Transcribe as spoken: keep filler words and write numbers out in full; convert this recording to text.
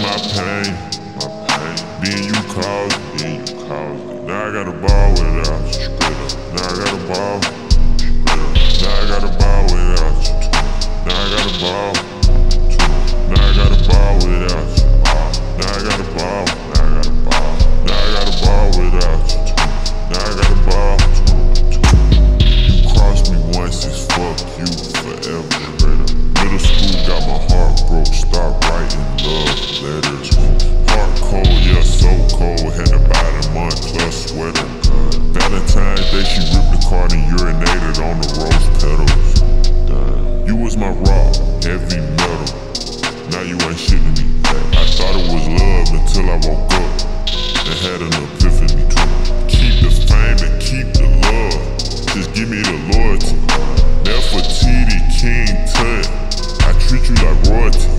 my pain, my pain. Then you caused it, then you caused it. Now I got a ball without you, straight up. Now I got a ball, straight up. Now I got a ball without you. Now I got a ball. Now I got a ball without you. Now I got a ball. Now I got a ball. Now I got a ball without you. Now I got a ball. You crossed me once, it's fuck you forever. Middle school got my heart broke. Start writing love letters. Heart cold, yeah, so cold. Had to buy the month plus sweater. Valentine's Day, she ripped the card and urinated on the rose petals. Damn. You was my rock, heavy metal. Now you ain't shit to me. I thought it was love until I woke up and had an epiphany. Keep the fame and keep the love. Just give me the loyalty. Nefertiti, King Tut. I treat you like royalty.